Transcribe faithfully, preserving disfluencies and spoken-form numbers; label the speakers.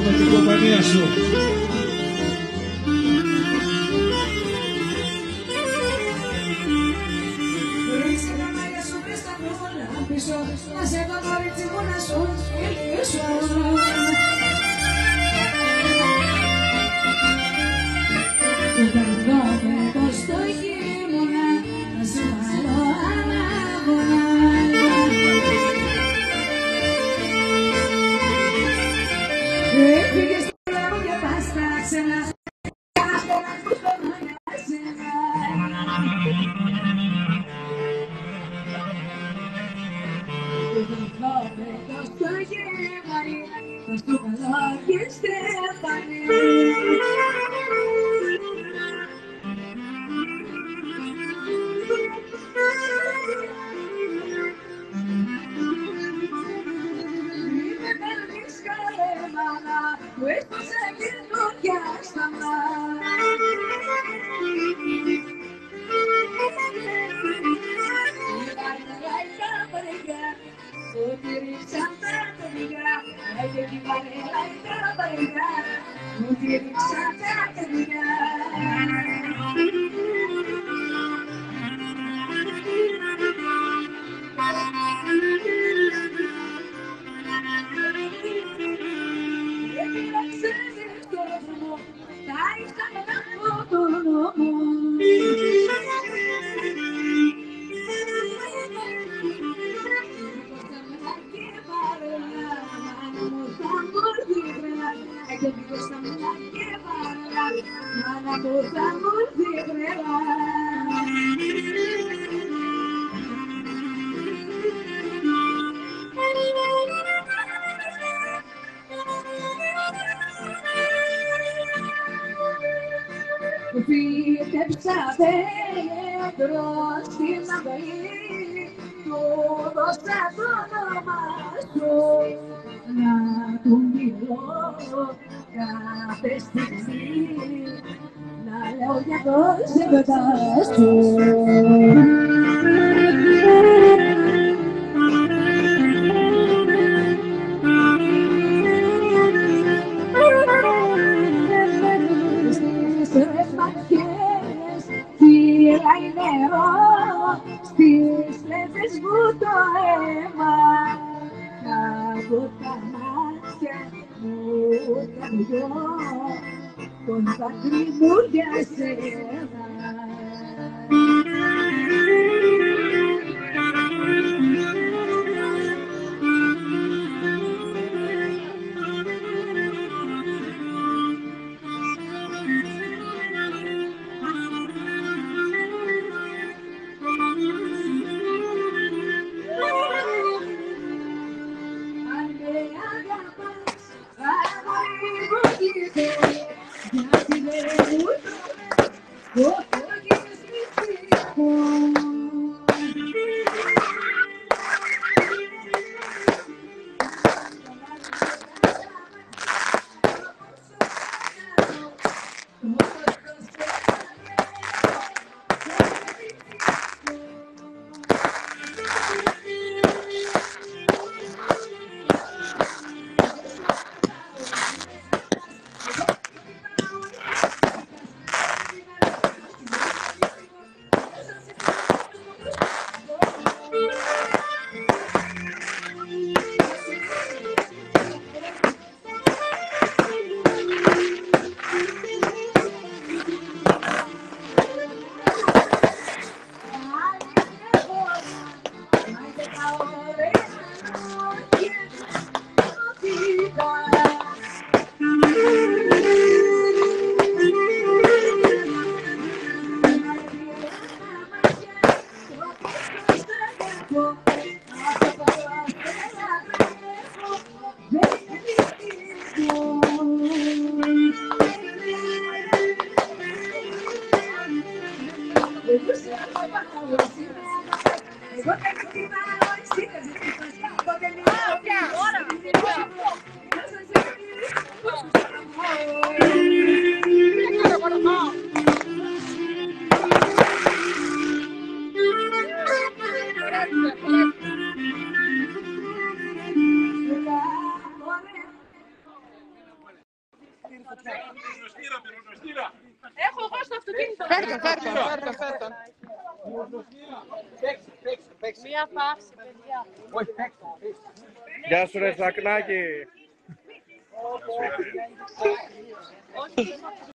Speaker 1: με την κομπανία σου.
Speaker 2: Να σε δω κορίτσι μου να σου φιλήσω. Που περνώ εγώ στο χειμώνα, να σου βάλω ανάγωνα. Έφυγες στο λαό και πας στα ξένα, κάθε να που περνώ για σένα. Στο γεμάρι, στο καλό και στέφανη. Μη με παίρνεις καλέ μάνα, που έσπασε καινούργια στα μάτια. Μου ρίξαν τα παιδιά, και τη βαρέλα η τραπαριά, μου ρίξαν τα παιδιά. Επιλάξανε το δρόμο, τα ήρθαν από το νόμο. Και πήγω στα μούνα και παρά, μάνα μου θα μου έρθει τρέλα. Που φύτεψα δέντρο στην αυλή, του δώσα το όνομα σου. Να του μιλώ κάθε στιγμή, να λέω για το ζευγά σου. Στις ρεματιές φύράει νερό, στις λέπες μου το αίμα. Από τα μάτια μου τα δυο, τον δάκρυ μου για σένα. Έχω εγώ στο αυτοκίνητο.
Speaker 1: Φέρτε, φέρτε, φέρτε, φέρτε.
Speaker 2: Μία παύση, παιδιά.
Speaker 1: Γεια σου ρε Σακνάκη.